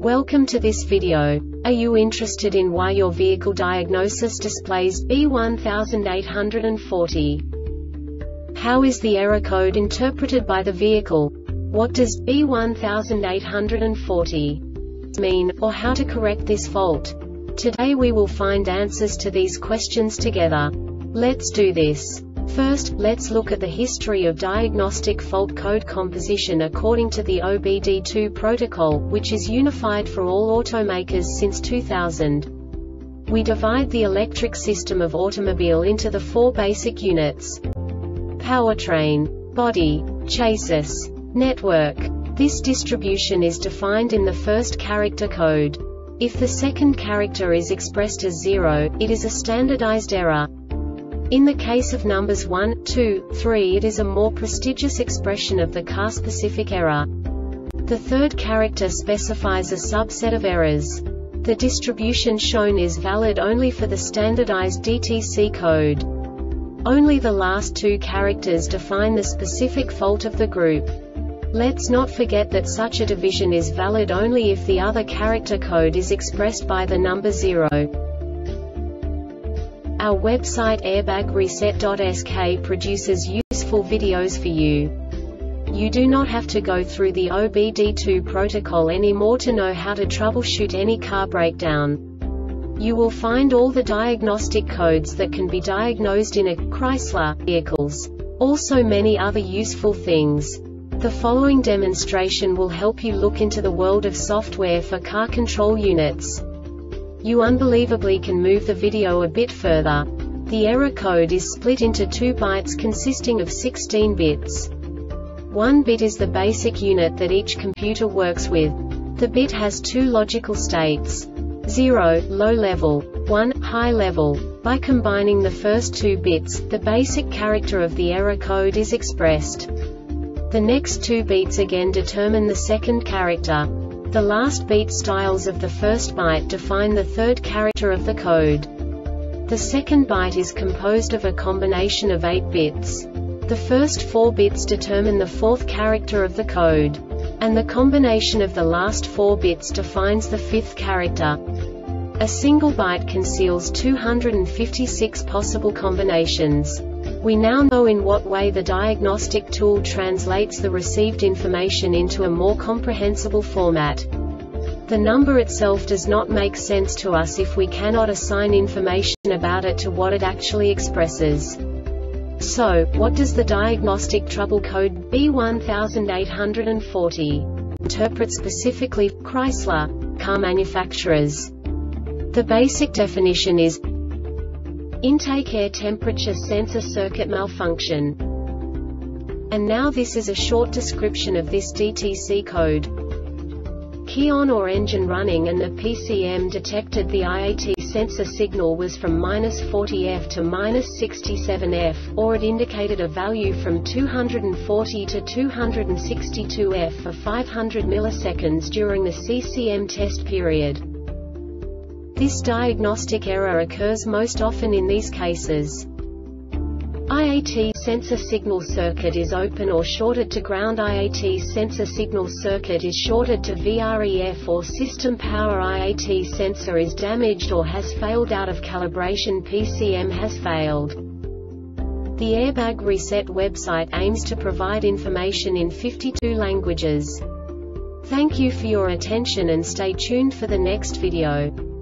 Welcome to this video. Are you interested in why your vehicle diagnosis displays B1840? How is the error code interpreted by the vehicle? What does B1840 mean, or how to correct this fault? Today we will find answers to these questions together. Let's do this. First, let's look at the history of diagnostic fault code composition according to the OBD2 protocol, which is unified for all automakers since 2000. We divide the electric system of automobile into the four basic units: powertrain, body, chassis, network. This distribution is defined in the first character code. If the second character is expressed as 0, it is a standardized error. In the case of numbers 1, 2, 3, it is a more prestigious expression of the car-specific error. The third character specifies a subset of errors. The distribution shown is valid only for the standardized DTC code. Only the last two characters define the specific fault of the group. Let's not forget that such a division is valid only if the other character code is expressed by the number 0. Our website airbagreset.sk produces useful videos for you. You do not have to go through the OBD2 protocol anymore to know how to troubleshoot any car breakdown. You will find all the diagnostic codes that can be diagnosed in a Chrysler vehicles. Also many other useful things. The following demonstration will help you look into the world of software for car control units. You unbelievably can move the video a bit further. The error code is split into 2 bytes consisting of 16 bits. 1 bit is the basic unit that each computer works with. The bit has 2 logical states: 0, low level, 1, high level. By combining the first 2 bits, the basic character of the error code is expressed. The next 2 beats again determine the second character. The last beat styles of the first byte define the third character of the code. The second byte is composed of a combination of 8 bits. The first 4 bits determine the fourth character of the code. And the combination of the last 4 bits defines the fifth character. A single byte conceals 256 possible combinations. We now know in what way the diagnostic tool translates the received information into a more comprehensible format. The number itself does not make sense to us if we cannot assign information about it to what it actually expresses. So, what does the diagnostic trouble code B1840 interpret specifically for Chrysler car manufacturers? The basic definition is intake air temperature sensor circuit malfunction. And now this is a short description of this DTC code. Key on or engine running and the PCM detected the IAT sensor signal was from -40F to -67F, or it indicated a value from 240 to 262F for 500 milliseconds during the CCM test period. This diagnostic error occurs most often in these cases: IAT sensor signal circuit is open or shorted to ground. IAT sensor signal circuit is shorted to VREF, or system power. IAT sensor is damaged or has failed out of calibration. PCM has failed. The Airbag Reset website aims to provide information in 52 languages. Thank you for your attention and stay tuned for the next video.